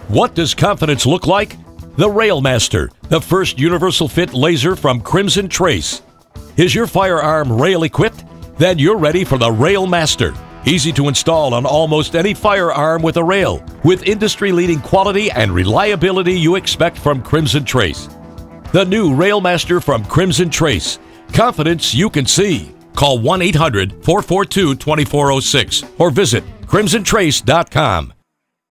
What does confidence look like? The Railmaster, the first universal fit laser from Crimson Trace. Is your firearm rail equipped? Then you're ready for the Railmaster. Easy to install on almost any firearm with a rail, with industry-leading quality and reliability you expect from Crimson Trace. The new Railmaster from Crimson Trace. Confidence you can see. Call 1-800-442-2406 or visit crimsontrace.com.